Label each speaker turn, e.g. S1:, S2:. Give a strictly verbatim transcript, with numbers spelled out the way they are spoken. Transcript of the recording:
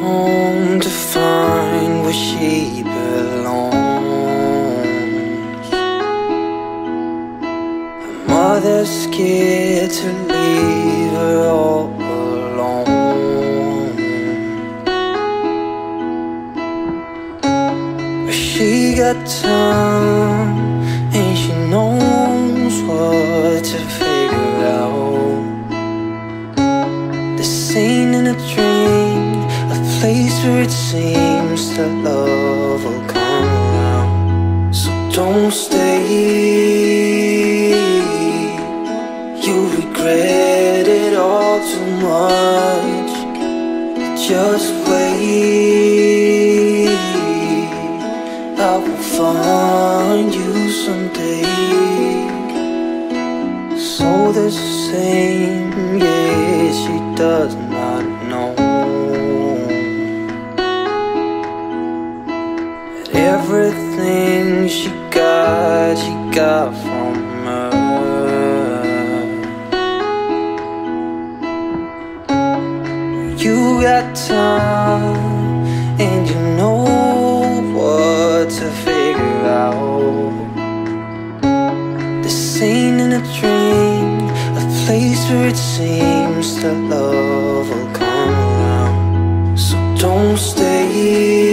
S1: home to find where she belongs. Her mother's scared to leave her all alone, but she got time and she knows what to figure out. This ain't in a dream, a place where it seems that love will come around. So don't stay, you'll regret it all too much. Just wait, I will find you someday. So the same, yeah, she does not know that everything she got, she got from her. You got time and you know what to figure out. This ain't in a dream, a place where it seems that love will come around. So don't stay.